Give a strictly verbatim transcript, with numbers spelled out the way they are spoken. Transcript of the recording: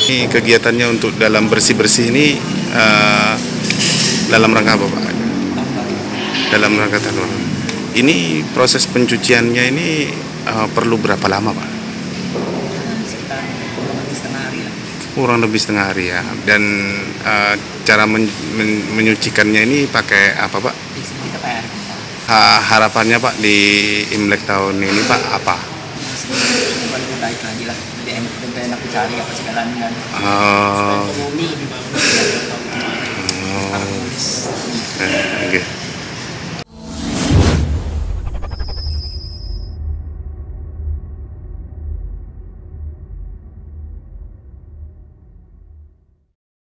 Ini kegiatannya untuk dalam bersih-bersih ini uh, dalam rangka apa Pak? Dalam rangka tahun baru. Ini proses pencuciannya ini uh, perlu berapa lama Pak? Sekitar kurang lebih setengah hari ya. Kurang lebih setengah hari ya. Dan uh, cara men men menyucikannya ini pakai apa Pak? Kita pakai air kita. Ha harapannya Pak di Imlek tahun ini Pak apa? Coba lebih baik lagi lah, lebih enak, lebih enak dicari apa segalanya kan. Oh. Ekonomi. Oh. Eh, okay.